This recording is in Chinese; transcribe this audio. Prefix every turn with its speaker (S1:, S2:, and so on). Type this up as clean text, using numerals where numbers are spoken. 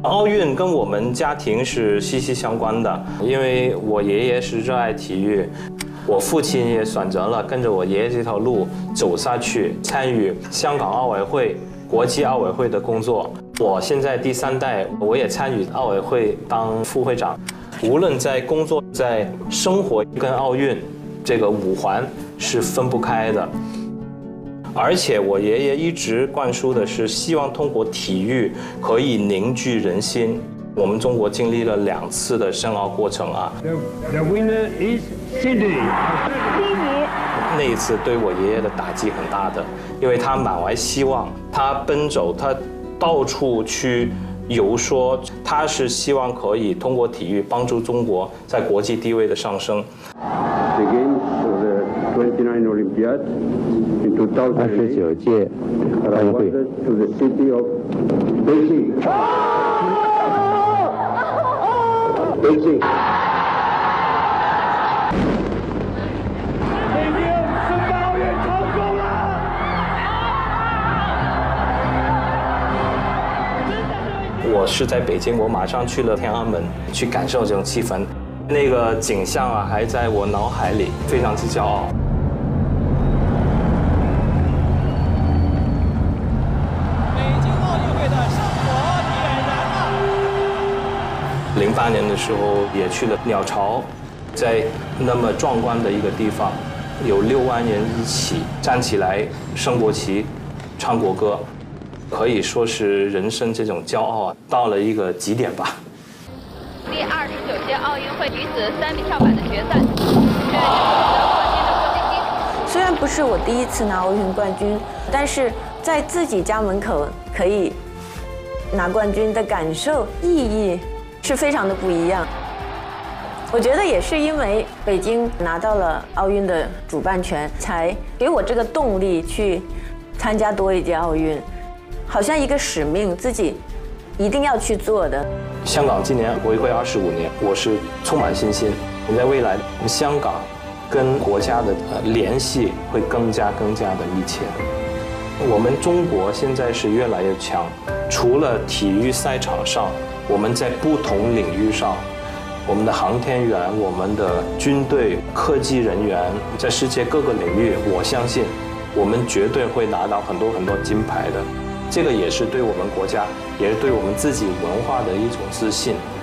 S1: 奥运跟我们家庭是息息相关的，因为我爷爷是热爱体育，我父亲也选择了跟着我爷爷这条路走下去，参与香港奥委会、国际奥委会的工作。我现在第3代，我也参与奥委会当副会长。无论在工作、在生活跟奥运这个5环是分不开的。而且我爷爷一直灌输的是，希望通过体育可以凝聚人心。我们中国经历了2次的申奥过程啊。
S2: The winner is Sydney。
S1: 那一次对我爷爷的打击很大的，因为他满怀希望，他奔走，他到处去游说，他是希望可以通过体育帮助中国在国际地位的上升。
S3: 29届奥运会。
S1: 我是在北京，我马上去了天安门，去感受这种气氛，那个景象啊，还在我脑海里，非常之骄傲。
S4: 北京奥运会的圣火点燃了。
S1: 08年的时候也去了鸟巢，在那么壮观的一个地方，有6万人一起站起来升国旗、唱国歌。可以说是人生这种骄傲啊，到了一个极点吧。
S5: 第29届奥运会女子3米跳板的决赛，这是获得冠军的郭晶晶。
S6: 虽然不是我第1次拿奥运冠军，但是在自己家门口可以拿冠军的感受、意义是非常的不一样。我觉得也是因为北京拿到了奥运的主办权，才给我这个动力去参加多一届奥运。好像一个使命，自己一定要去做的。
S1: 香港今年回归25年，我是充满信心。在未来，香港跟国家的联系会更加的密切。我们中国现在是越来越强，除了体育赛场上，我们在不同领域上，我们的航天员、我们的军队、科技人员，在世界各个领域，我相信我们绝对会拿到很多金牌的。这个也是对我们国家，也是对我们自己文化的一种自信。